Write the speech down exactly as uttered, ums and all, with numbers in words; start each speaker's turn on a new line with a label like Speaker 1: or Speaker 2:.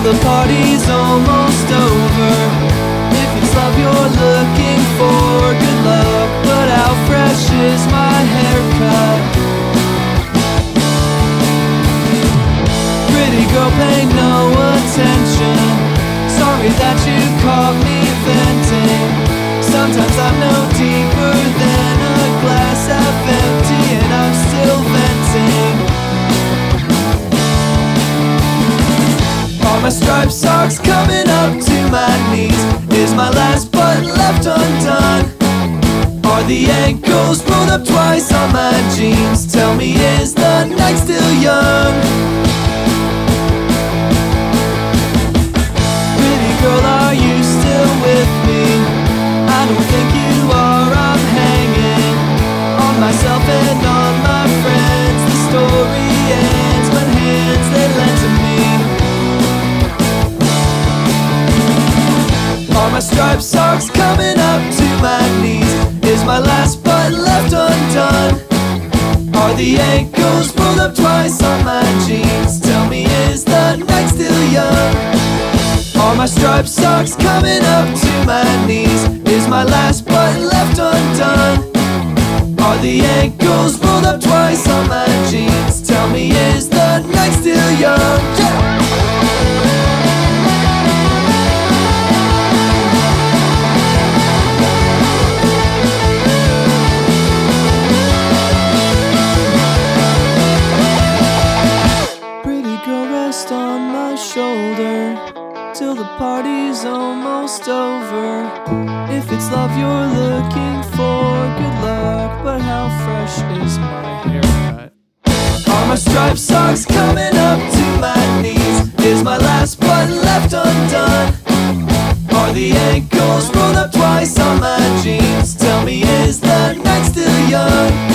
Speaker 1: the party's almost over. If it's love you're looking for, good luck. But how fresh is my haircut? Pretty girl, pay no attention. Sorry that you caught me venting. Sometimes I'm no deeper than a glass half empty, and I'm still venting. Are my striped socks coming up to my knees? Is my last button left undone? Are the ankles rolled up twice on my jeans? Tell me, is the night still young? Pretty girl, are you still with me? I don't think you are. I'm hanging on myself and on my friends. The story ends when hands they lend to me. Are my striped socks coming up to my knees? Is my last button left undone? Are the ankles rolled up twice on my jeans? Tell me, is the night still young? Are my striped socks coming up to my knees? Is my last button left undone? Are the ankles rolled up twice on my jeans? Tell me, is the night still young? Yeah! On my shoulder till the party's almost over. If it's love you're looking for, good luck. But how fresh is my haircut? Are my striped socks coming up to my knees? Is my last button left undone? Are the ankles rolled up twice on my jeans? Tell me, is the night still young?